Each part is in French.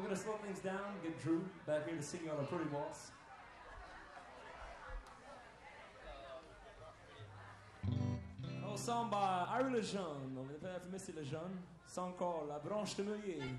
we're going to slow things down, get Drew back here to sing you on a pretty waltz. Un son by Harry Lejeune, on va faire filmer c'est Lejeune. C'est encore La Branche de Meunier.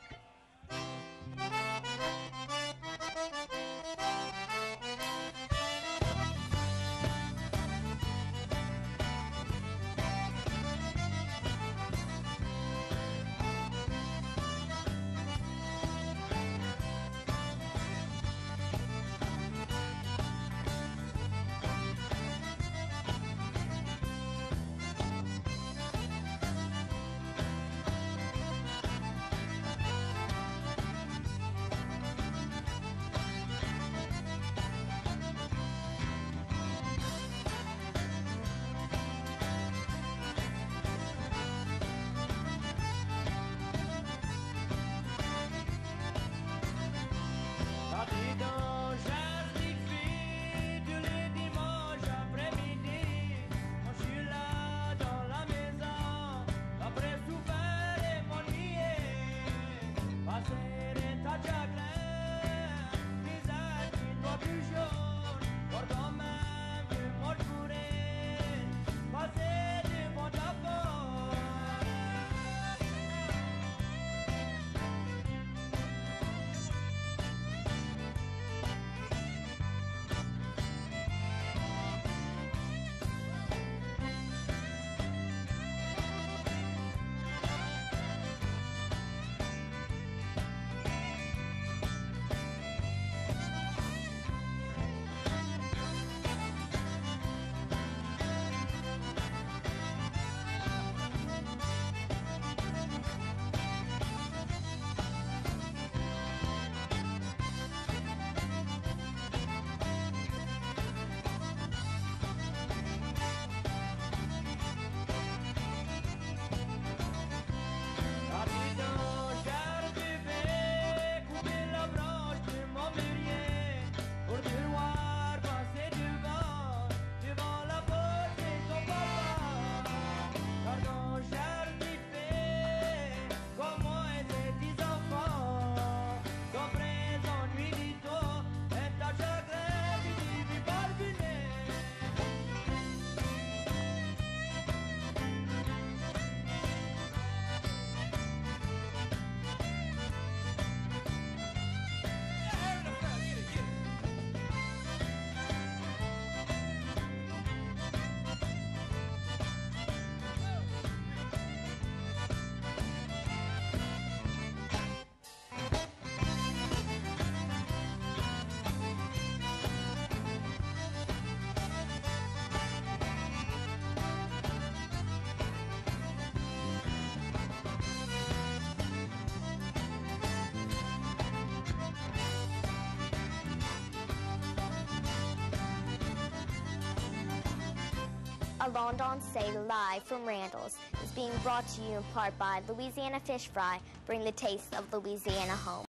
A London Say live from Randall's is being brought to you in part by Louisiana Fish Fry. Bring the taste of Louisiana home.